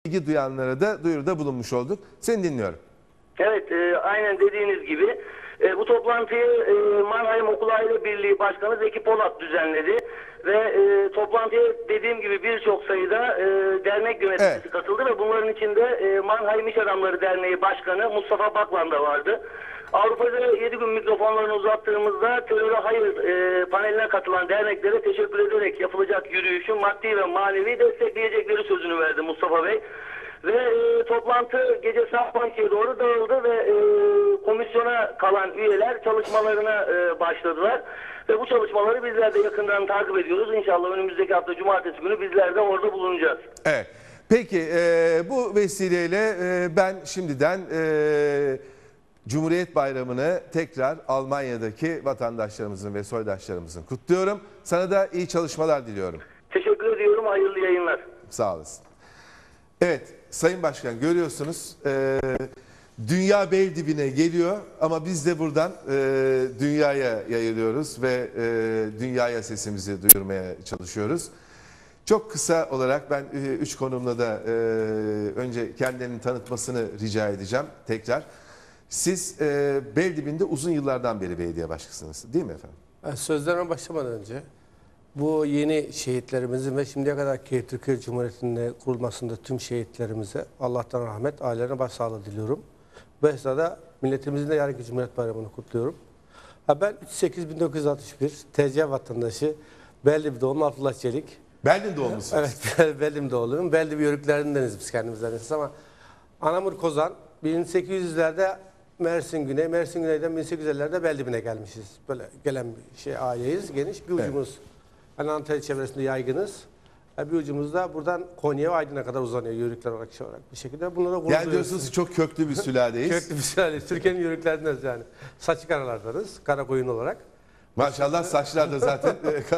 ilgi duyanlara da duyuruda bulunmuş olduk. Seni dinliyorum. Evet, aynen dediğiniz gibi. Bu toplantıyı Mannheim Okul Aile Birliği Başkanı Zeki Polat düzenledi. Ve toplantıya dediğim gibi birçok sayıda dernek yöneticisi katıldı ve bunların içinde Mannheim İş Adamları Derneği Başkanı Mustafa Baklan da vardı. Avrupa'da 7 gün mikrofonlarını uzattığımızda teröre hayır paneline katılan derneklere teşekkür ederek yapılacak yürüyüşün maddi ve manevi destekleyecekleri sözünü verdi Mustafa Bey. Ve toplantı gece saat 12'ye doğru dağıldı ve komisyona kalan üyeler çalışmalarına başladılar. Ve bu çalışmaları bizler de yakından takip ediyoruz. İnşallah önümüzdeki hafta cumartesi günü bizler de orada bulunacağız. Evet. Peki bu vesileyle ben şimdiden Cumhuriyet Bayramı'nı tekrar Almanya'daki vatandaşlarımızın ve soydaşlarımızın kutluyorum. Sana da iyi çalışmalar diliyorum. Teşekkür ediyorum. Hayırlı yayınlar. Sağ olasın. Evet Sayın Başkan, görüyorsunuz dünya bel dibine geliyor ama biz de buradan dünyaya yayılıyoruz ve dünyaya sesimizi duyurmaya çalışıyoruz. Çok kısa olarak ben 3 konumla da önce kendilerinin tanıtmasını rica edeceğim tekrar. Siz bel dibinde uzun yıllardan beri belediye başkanısınız değil mi efendim? Sözlerime başlamadan önce bu yeni şehitlerimizin ve şimdiye kadarki Türkiye Cumhuriyeti'nin kurulmasında tüm şehitlerimize Allah'tan rahmet, ailelerine başsağlığı diliyorum. Bu esnada milletimizin de yarınki Cumhuriyet Bayramı'nı kutluyorum. Ben 3-8-1961 TC vatandaşı Beldibi doğumlu Abdullah Çelik. Berdin doğumlusunuz. Evet, Beldibi doğumluyum. Beldibi yörüklerdendeniz biz kendimizdeniz ama Anamur Kozan 1800'lerde Mersin Güney, Mersin Güney'den 1850'lerde Beldibi'ne gelmişiz. Böyle gelen bir aileyiz, geniş bir ucumuz. Evet. Yani Antalya çevresinde yaygınız. Bir ucumuz da buradan Konya'ya ve Aydın'a kadar uzanıyor yörükler olarak, şey olarak bir şekilde. Bunlara gurur yani diyorsunuz ki çok köklü bir sülaleyiz. Köklü bir sülaleyiz. Türkiye'nin yörüklerdeniz yani. Saçı karalardanız, kara koyun olarak. Maşallah saçlar da zaten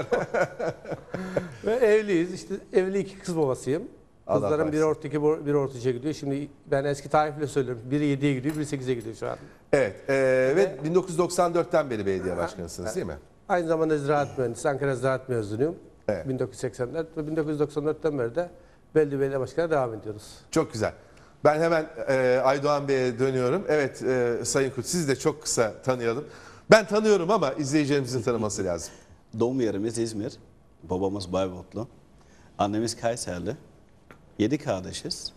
Ve evliyiz. İşte evli 2 kız babasıyım. Kızlarım biri orta 2, biri orta 3'e gidiyor. Şimdi ben eski tarifle söylüyorum. Biri 7'ye gidiyor, biri 8'e gidiyor şu an. Evet. Ve 1994'ten beri belediye başkanısınız değil mi? Aynı zamanda ziraat mühendisi, Ankara Ziraat mezunuyum. Evet. 1984 ve 1994'ten beri de Belediye Belediye Başkanı'na devam ediyoruz. Çok güzel. Ben hemen Aydoğan Bey'e dönüyorum. Evet Sayın Kurt, sizi de çok kısa tanıyalım. Ben tanıyorum ama izleyicilerimizin tanıması lazım. Doğum yerimiz İzmir. Babamız Bayburtlu. Annemiz Kayserli. 7 kardeşiz.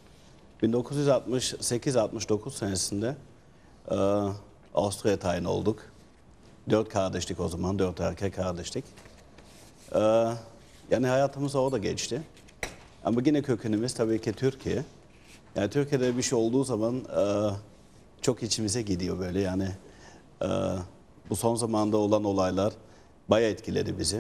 1968-69 senesinde Avusturya'ya tayin olduk. 4 kardeşlik o zaman, 4 erkek kardeşlik. Yani hayatımız orada geçti. Ama yine kökenimiz tabii ki Türkiye. Yani Türkiye'de bir şey olduğu zaman çok içimize gidiyor böyle yani. Bu son zamanda olan olaylar bayağı etkiledi bizi.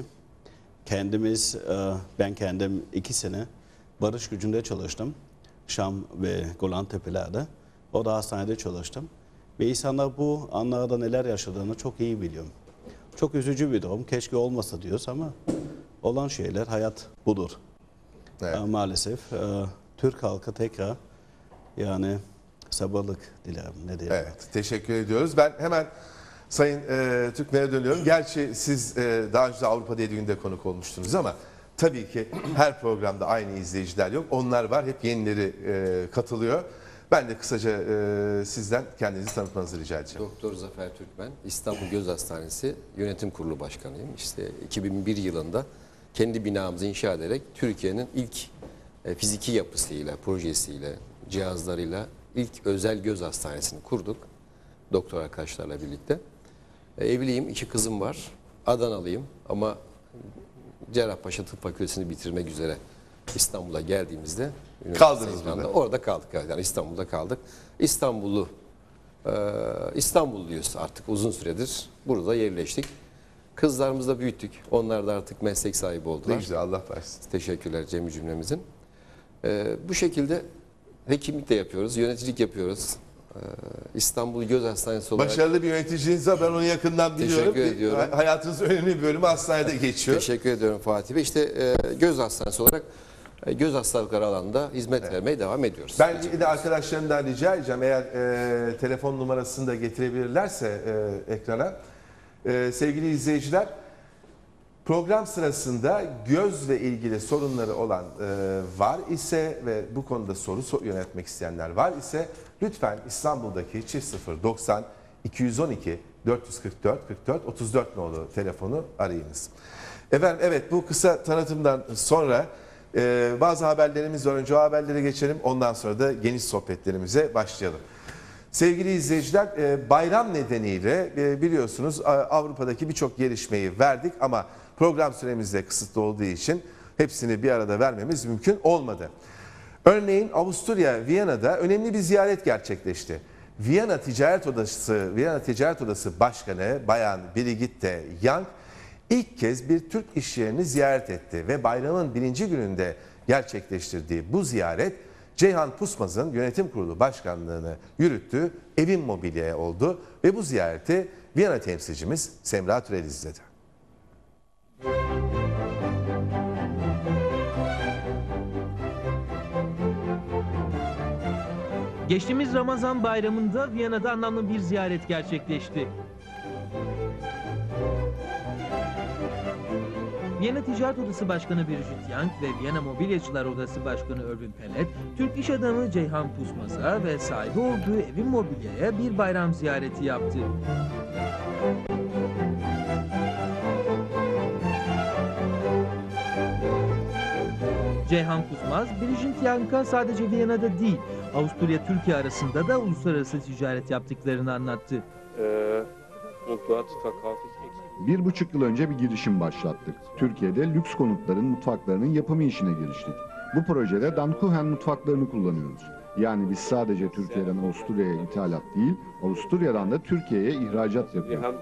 Ben kendim 2 sene barış gücünde çalıştım. Şam ve Golan Tepeler'de. Orada hastanede çalıştım. Ve insanlar bu anlarda neler yaşadığını çok iyi biliyorum. Çok üzücü bir durum. Keşke olmasa diyoruz ama olan şeyler, hayat budur. Evet. Maalesef Türk halkı tekrar yani sabırlık dilerim. Ne diyelim. Evet, teşekkür ediyoruz. Ben hemen Sayın Türkmen'e dönüyorum. Gerçi siz daha önce Avrupa Deli Günü'nde konuk olmuştunuz ama tabii ki her programda aynı izleyiciler yok. Onlar var, hep yenileri katılıyor. Ben de kısaca sizden kendinizi tanıtmanızı rica edeceğim. Doktor Zafer Türkmen, İstanbul Göz Hastanesi Yönetim Kurulu Başkanıyım. İşte 2001 yılında kendi binamızı inşa ederek Türkiye'nin ilk fiziki yapısıyla, projesiyle, cihazlarıyla ilk özel göz hastanesini kurduk. Doktor arkadaşlarla birlikte. Evliyim, 2 kızım var. Adanalıyım ama Cerrahpaşa Tıp Fakültesini bitirmek üzere İstanbul'a geldiğimizde kaldınız burada. Orada kaldık yani İstanbul'da kaldık. İstanbulluyuz artık uzun süredir. Burada yerleştik. Kızlarımızı da büyüttük. Onlar da artık meslek sahibi oldular. Ne güzel, Allah versin. Teşekkürler Cemil cümlemizin. Bu şekilde hekimlik de yapıyoruz, yöneticilik yapıyoruz. İstanbul Göz Hastanesi olarak... Başarılı bir yöneticiniz var, ben onu yakından biliyorum. Teşekkür ediyorum. Hayatınızın önemli bir bölümü hastanede geçiyor. Teşekkür ediyorum Fatih Bey. İşte göz hastanesi olarak göz hastalıkları alanında hizmet vermeye devam ediyoruz. Ben de arkadaşlarımdan rica edeceğim, eğer telefon numarasını da getirebilirlerse ekrana. Sevgili izleyiciler, Program sırasında gözle ilgili sorunları olan var ise ve bu konuda soru yönetmek isteyenler var ise lütfen İstanbul'daki çift 090 212 444 44 34 nolu telefonu arayınız. Efendim evet, bu kısa tanıtımdan sonra bazı haberlerimiz var. Önce o haberlere geçelim, ondan sonra da geniş sohbetlerimize başlayalım. Sevgili izleyiciler, bayram nedeniyle biliyorsunuz Avrupa'daki birçok gelişmeyi verdik ama program süremiz de kısıtlı olduğu için hepsini bir arada vermemiz mümkün olmadı. Örneğin Avusturya Viyana'da önemli bir ziyaret gerçekleşti. Viyana Ticaret Odası Başkanı Bayan Brigitte Young ilk kez bir Türk iş yerini ziyaret etti ve bayramın birinci gününde gerçekleştirdiği bu ziyaret Ceyhan Pusmaz'ın yönetim kurulu başkanlığını yürüttüğü Evim Mobilya'ya oldu ve bu ziyareti Viyana temsilcimiz Semra Türel izledi. Geçtiğimiz Ramazan bayramında Viyana'da anlamlı bir ziyaret gerçekleşti. Viyana Ticaret Odası Başkanı Brigitte Young ve Viyana Mobilyacılar Odası Başkanı Irvin Pellet, Türk iş adamı Ceyhan Pusmaz'a ve sahibi olduğu Evim Mobilya'ya bir bayram ziyareti yaptı. Ceyhan Pusmaz, Brigitte Young'a sadece Viyana'da değil, Avusturya-Türkiye arasında da uluslararası ticaret yaptıklarını anlattı. 1,5 yıl önce bir girişim başlattık. Türkiye'de lüks konutların mutfaklarının yapımı işine giriştik. Bu projede Dankuchen mutfaklarını kullanıyoruz. Yani biz sadece Türkiye'den Avusturya'ya ithalat değil, Avusturya'dan da Türkiye'ye ihracat yapıyoruz.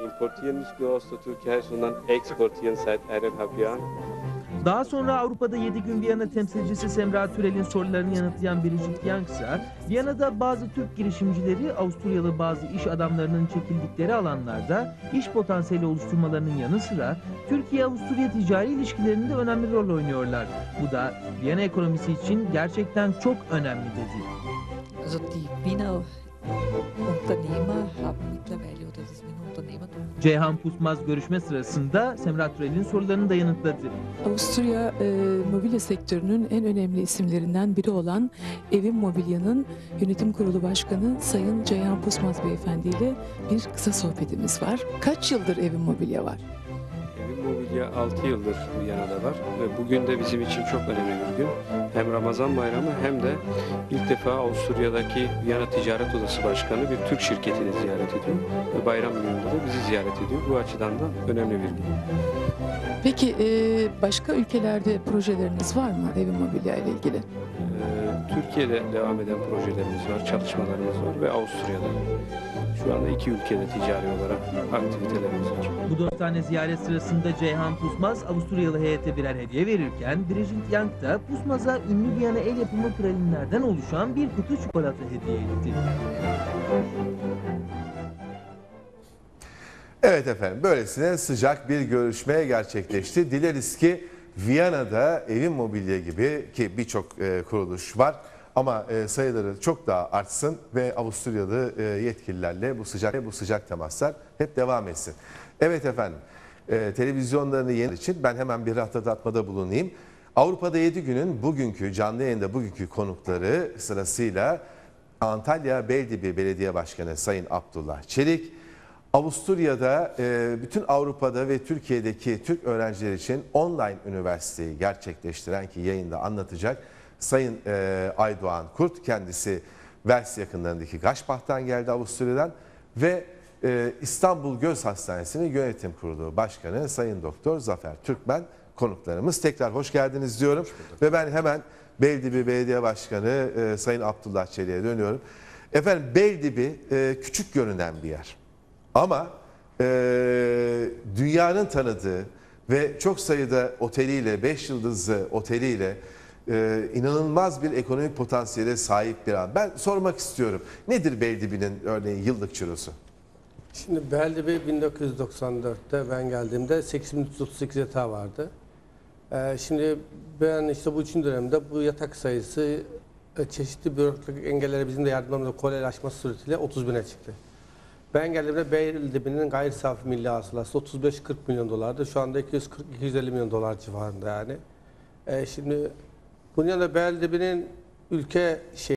Daha sonra Avrupa'da 7 gün Viyana temsilcisi Semra Türel'in sorularını yanıtlayan Brigitte Young ise Viyana'da bazı Türk girişimcileri Avusturyalı bazı iş adamlarının çekildikleri alanlarda iş potansiyeli oluşturmalarının yanı sıra Türkiye-Avusturya ticari ilişkilerinde önemli rol oynuyorlar. Bu da Viyana ekonomisi için gerçekten çok önemli dedi. Also die Wiener Unternehmer haben mittlerweile, oder das Wiener Unternehmertum. Ceyhan Pusmaz görüşme sırasında Semra Türel'in sorularını da yanıtladı. Avusturya mobilya sektörünün en önemli isimlerinden biri olan Evim Mobilya'nın yönetim kurulu başkanı Sayın Ceyhan Pusmaz Beyefendi ile bir kısa sohbetimiz var. Kaç yıldır Evim Mobilya var? Evim Mobilya 6 yıldır Viyana'da var ve bugün de bizim için çok önemli bir gün. Hem Ramazan bayramı hem de ilk defa Avusturya'daki Viyana Ticaret Odası Başkanı bir Türk şirketini ziyaret ediyor ve bayram gününde de bizi ziyaret ediyor. Bu açıdan da önemli bir gün. Peki başka ülkelerde projeleriniz var mı Evim Mobilya ile ilgili? Türkiye'de devam eden projelerimiz var, çalışmalarımız var ve Avusturya'da. Şu anda 2 ülkede ticari olarak aktivitelerimiz var. Bu dostane ziyaret sırasında Ceyhan Pusmaz Avusturyalı heyete birer hediye verirken Brigitte Young da Pusmaz'a ünlü Viyana el yapımı pralinlerden oluşan bir kutu çikolata hediye etti. Evet efendim, böylesine sıcak bir görüşme gerçekleşti. Dileriz ki Viyana'da Evim Mobilya gibi ki birçok kuruluş var ama sayıları çok daha artsın ve Avusturyalı yetkililerle bu sıcak temaslar hep devam etsin. Evet efendim, televizyonlarını yeni için ben hemen bir hatırlatmada bulunayım. Avrupa'da 7 günün bugünkü canlı yayında bugünkü konukları sırasıyla Antalya Beldibi Belediye Başkanı Sayın Abdullah Çelik, Avusturya'da bütün Avrupa'da ve Türkiye'deki Türk öğrenciler için online üniversiteyi gerçekleştiren ki yayında anlatacak Sayın Aydoğan Kurt, kendisi Vels yakınlarındaki Gaşbach'tan geldi Avusturya'dan ve İstanbul Göz Hastanesi'nin yönetim kurulu başkanı Sayın Doktor Zafer Türkmen konuklarımız. Tekrar hoş geldiniz diyorum ve ben hemen Beldibi Belediye Başkanı Sayın Abdullah Çelik'e dönüyorum. Efendim Beldibi küçük görünen bir yer. Ama dünyanın tanıdığı ve çok sayıda oteliyle, 5 yıldızlı oteliyle inanılmaz bir ekonomik potansiyele sahip bir an. Ben sormak istiyorum. Nedir Beldibi'nin örneğin yıllık cirosu? Şimdi Beldibi 1994'te ben geldiğimde 8338 yatağı vardı. Şimdi ben işte bu 3. dönemde bu yatak sayısı çeşitli bürokratik engellere bizim de yardımlarımızla kolaylaşması suretiyle 30.000'e çıktı. Ben geldiğimde Beylikdüzü'nün gayri safi milli hasılası 35-40 milyon dolardı. Şu anda 240-250 milyon dolar civarında yani. Şimdi bunun yanında Beylikdüzü'nün ülke